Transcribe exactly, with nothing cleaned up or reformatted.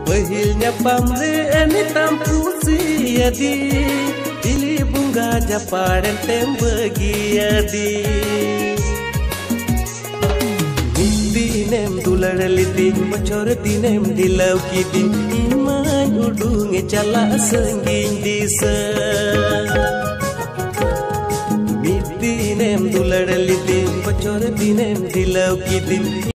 Pahil nyapam re enitam pusiadi Dili bunga japaran tembagiadi Dinem dularaliti bocor dinem dilau kidi Iman udunge cala sengging disa Dinem dularaliti bocor dinem dilau kidi